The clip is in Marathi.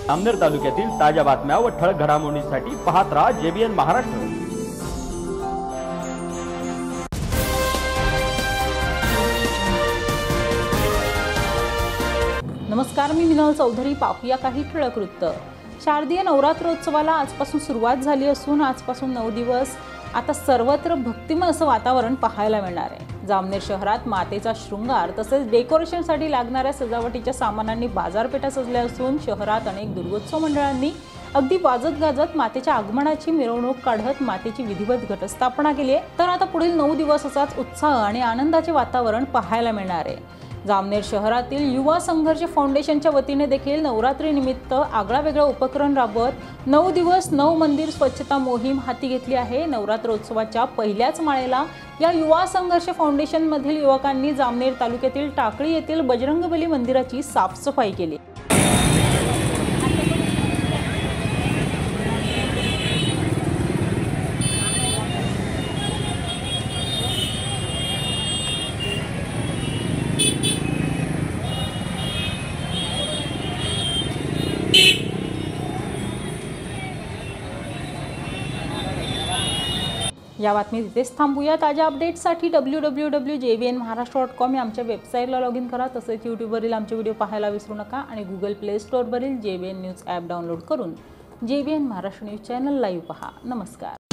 जामनेर तालुक्यातील ताज्या बातम्या व ठळक घडामोडींसाठी पाहत राहा JBN महाराष्ट्र। नमस्कार, मी मिनल चौधरी। पाहूया काही ठळक वृत्त। शारदीय नवरात्रोत्सवाला आजपासून सुरुवात झाली असून आजपासून 9 दिवस आता सर्वत्र भक्तिमय असं वातावरण पाहायला मिळणार आहे। जामनेर शहरात मातेचा शृंगार तसेच डेकोरेशनसाठी लागणाऱ्या सजावटीच्या सामानांनी बाजारपेठा सजल्या असून शहरात अनेक दुर्गोत्सव मंडळांनी अगदी वाजत गाजत मातेच्या आगमनाची मिरवणूक काढत मातेची विधिवत घटस्थापना केली आहे। तर आता पुढील 9 दिवस असाच उत्साह आणि आनंदाचे वातावरण पाहायला मिळणार आहे। जामनेर शहरातील युवा संघर्ष फाउंडेशनच्या वतीने देखील नवरात्री निमित्त आगळावेगळा उपक्रम राबवत 9 दिवस 9 मंदिर स्वच्छता मोहीम हाती घेतली आहे। नवरात्रोत्सवाच्या पहिल्याच माळेला या युवा संघर्ष फाउंडेशन मधील युवकांनी जामनेर तालुक्यातील टाकळी येथील बजरंगबली मंदिराची साफसफाई केली। या बातमीत इथेच थांबूया। ताज्या अपडेट्ससाठी www.jbnmaharashtra.com या आमच्या वेबसाईटला लॉग इन करा। तसेच यूट्यूबवरील आमचे व्हिडिओ पाहायला विसरू नका आणि गुगल प्ले स्टोअरवरील JBN न्यूज ॲप डाउनलोड करून JBN Maharashtra news channel live पहा। नमस्कार।